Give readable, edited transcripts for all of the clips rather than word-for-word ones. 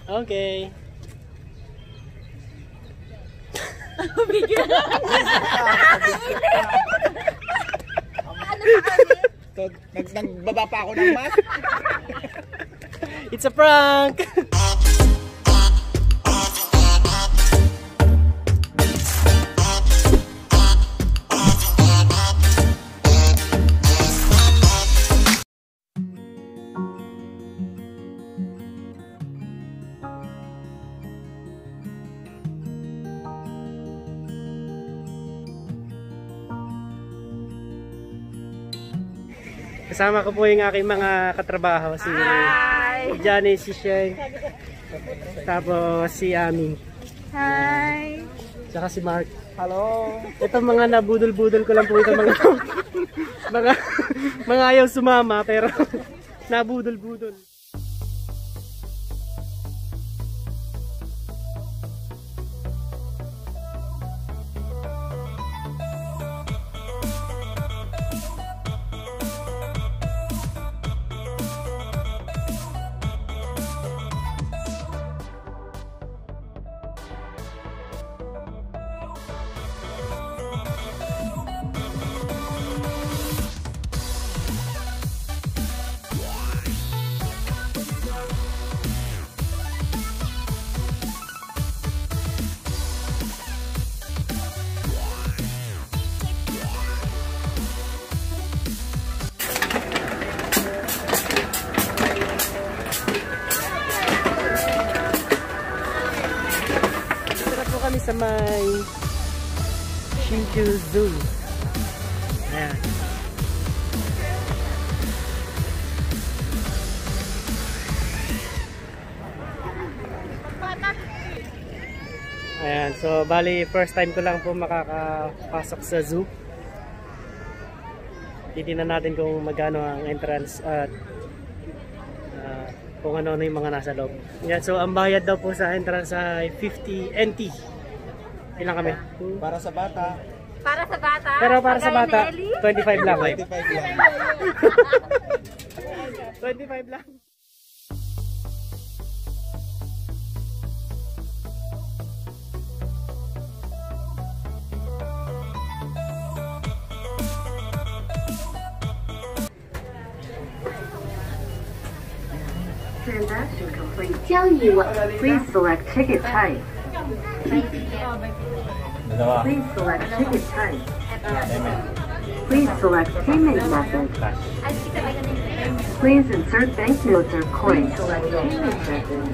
Okay. Nagbaba pa ako ng mask. It's a prank! Kasama ko po yung aking mga katrabaho, si Johnny, si Sheng, tapos si Ami. Hi! Tsaka si Mark. Hello! Ito mga nabudol-budol ko lang po ito mga ayaw sumama pero nabudol-budol. Kami sa may Shinju Zoo. Ayan. Ayan, so bali first time ko lang po makakapasok sa zoo. Titingnan natin kung magkano ang entrance at kung ano-ano yung mga nasa loob. Yan, so ang bayad daw po sa entrance ay 50 NT. Ilan kami? Para sa bata. Para sa bata? Pero para sa bata, 25 lang. 25 lang. 25 lang. Transaction complete. 交易完. Please select ticket type. Please select ticket type. Please select payment method. Please insert banknotes or coins. Select payment method.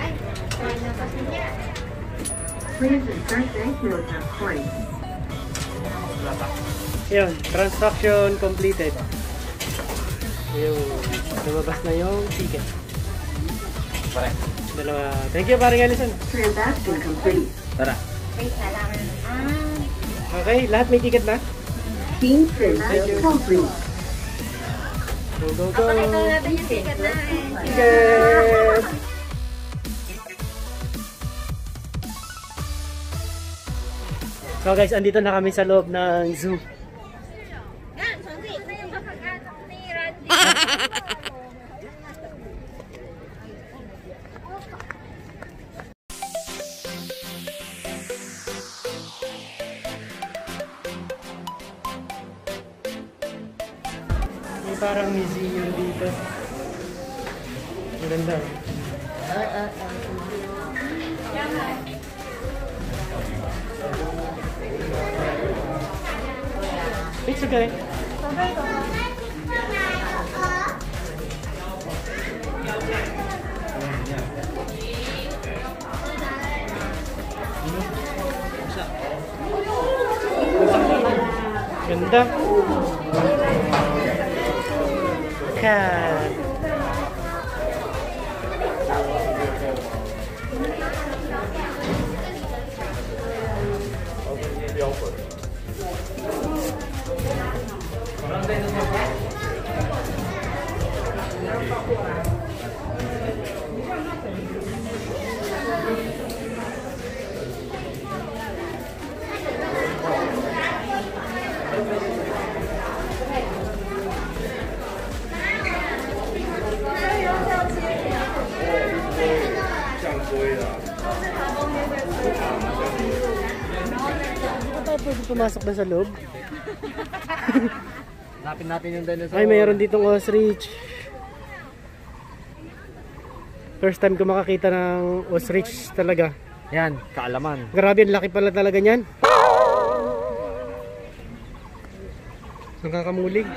Please insert banknotes or coins. Yun, transaction completed. Yun, lumabas na yung ticket. Dalawa. Thank you, paring Alison. Transaction complete. Tara. Okay, lahat may ticket na? Team transaction complete. Go, go, go! Ticket na. Ticket! So guys, andito na kami sa loob ng zoo. May parang museum dito. Maganda. It's okay. Ganda. Cat. Ano tayo pwede pumasok na sa loob? Hanapin natin yung dinosaur. Ay, mayroon ditong ostrich. First time ko makakita ng ostrich talaga. Yan, kaalaman. Grabe, ang laki pala talaga niyan. Nakakamulig.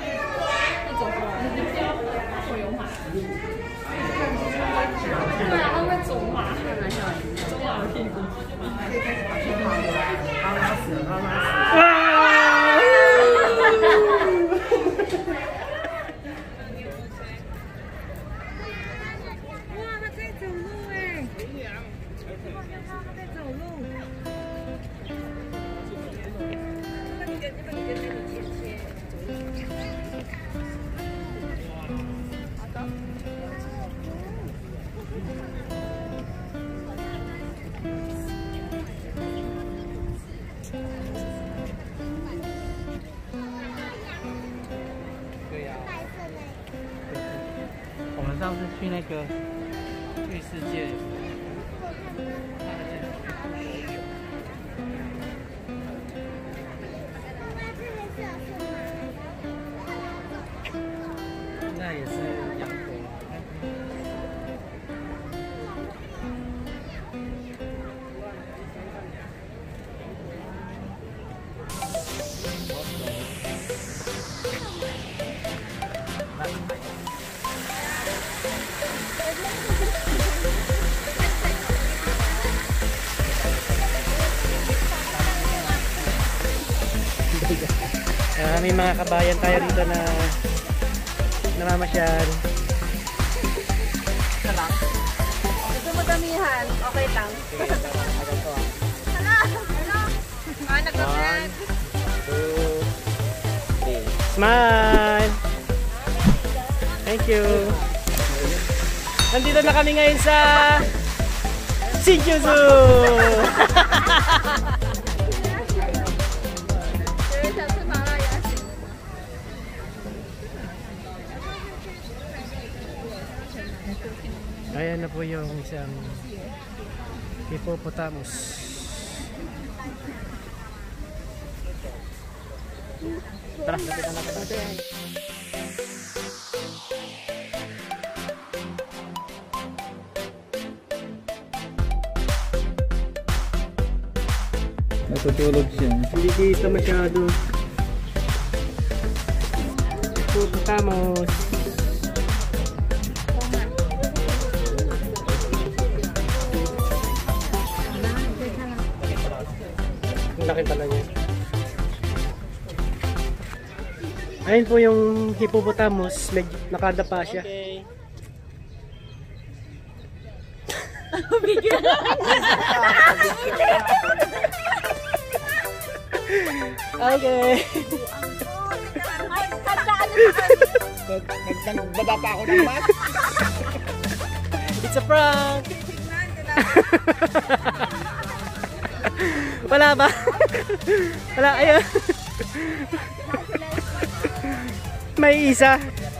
May mga kabayan tayo dito na namamasyal. Gusto mo damihan? Okay lang. Nag-vlog. 1, 2, 3. Smile! Thank you! Nandito na kami ngayon sa Shinjuku! Ayan na po yung isang hippopotamus. Tara, natin natin. Natutulog siya. Hindi kita masyado. Hippopotamus. Laki pala niya. Ayun po yung hippopotamus, medyo nakadapa siya. Okay. Nagbaba pa ako ng mask. It's a prank. Wala ba? Wala, ayun. May isa.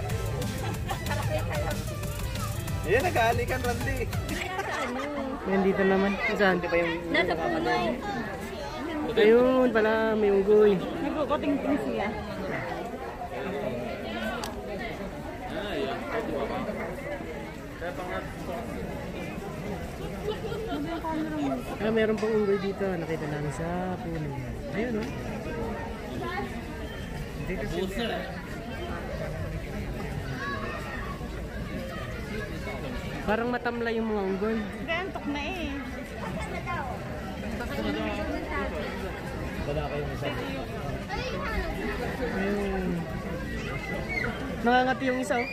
Ayan, nag-aalikan, Randy. Yan dito naman. Saan? Di ba yung... Nasa puno. Ayun pala, may unggoy. Nagkukuting-ting siya. Meron pang unggoy dito. Nakita namin sa puno. Ayun, oh. Dito siya. Parang matamla yung mga unggoy. Gantok na eh. Wala kayong isa. Ayun. Nangangati yung isa, oh.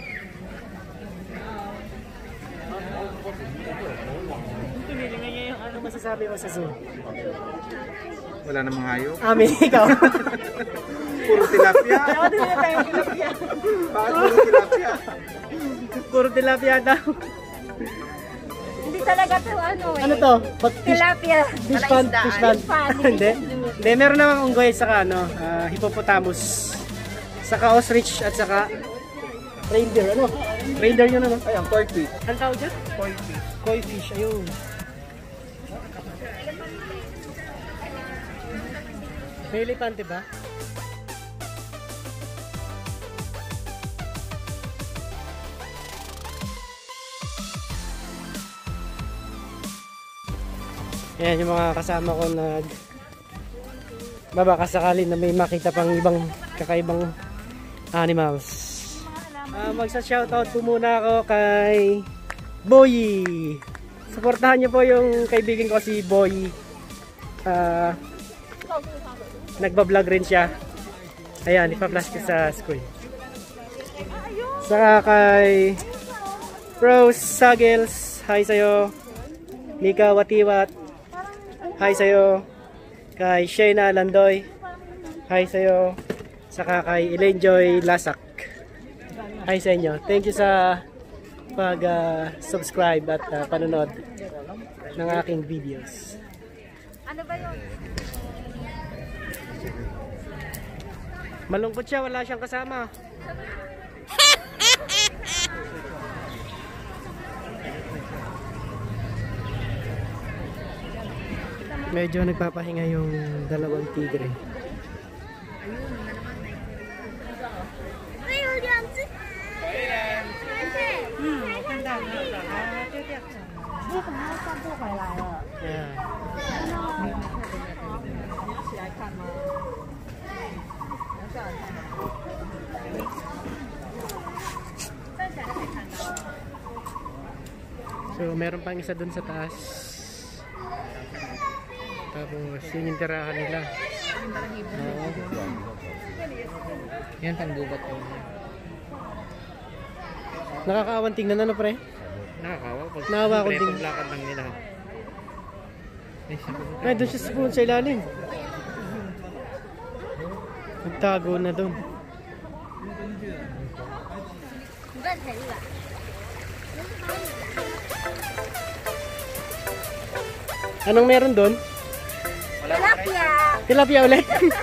Ano masasabi mo sa zoo? Wala namang hayop. Amin, ikaw. Puro tilapia. Bakit hindi tayo tilapia? Bakit puro tilapia? Puro tilapia daw. Hindi talaga to ano eh. Ano to? Tilapia. Fish pond? Fish pond? Hindi. Hindi, meron namang unggoy saka ano, hippopotamus. Saka ostrich at saka reindeer. Ano? Reindeer yun ano? Ayan, koi fish. Ano tawag dyan? Koi fish. Koi fish, ayun. May elepante ba? Ayan yung mga kasama ko baka sakali na may makita pang ibang kakaibang animals. Magsa-shoutout po muna ako kay Boy. Suportahan niyo po yung kaibigan ko si Boy. Nagba-vlog rin siya. Ayan, ipa-flash ko sa screen. Saka kay Rose Sagels, hi sa'yo. Mika Watiwat, hi sa'yo. Kay Shayna Landoy, hi sa'yo. Saka kay Elaine Joy Lasak, hi sa inyo. Thank you sa pag-subscribe at panonood ng aking videos. Ano ba yun? Malungkot siya, wala siyang kasama. Medyo nagpapahinga yung dalawang tigre. So meron pang isa dun sa taas. Tapos yun yung tirahan nila. Oo. Yan panggubat ko. Nakakaawan tingnan, ano pre? Nakakawa. Nakawa ko tingnan. Paglakad lang nila. Ay, doon siya sa ilalim. Nagtago na doon. Anong meron doon? Tilapia! Tilapia ulit?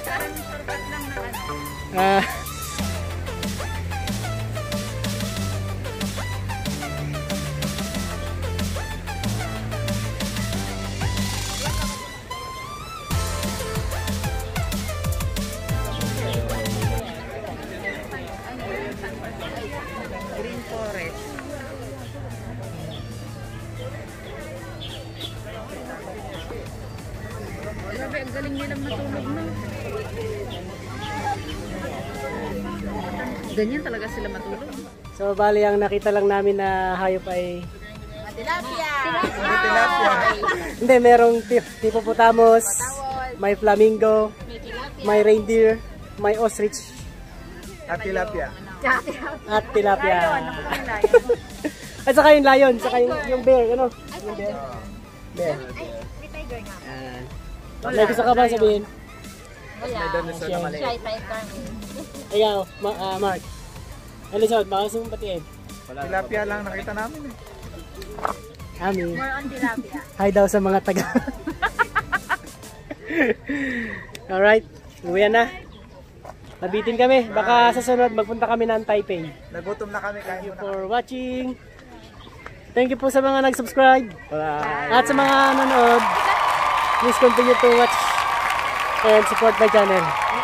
Green forest. Grabe, ang galing nilang matulog na. Ganyan talaga sila matulog. So bali ang nakita lang namin na hayop ay Tilapia! hindi, merong hippopotamus, may flamingo, may reindeer, may ostrich At tilapia. at tilapia. At saka yung lion, saka yung bear, ano? Yung bear. Bear. May tiger nga. May gusto ka ba sabihin? Wala. Shy tiger. Ikaw, Mark. Ano sa'yo? Baka gusto mong patiin? Tilapia lang nakita namin eh. Amin. More on tilapia. Hi daw sa mga taga. Alright, uwi na. Nabitin kami. Baka sa sunod magpunta kami ng Taipei. Nagutom na kami Thank kain you muna. for watching. Thank you po sa mga nag-subscribe. At sa mga nanonood, please continue to watch and support my channel.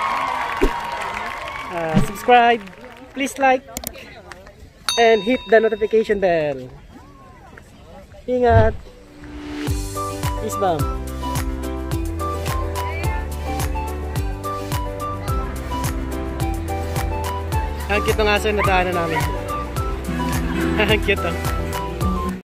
Subscribe, please like, and hit the notification bell. Ingat. Peace bomb. Ang cute ng aso na daanan namin. Ang cute oh.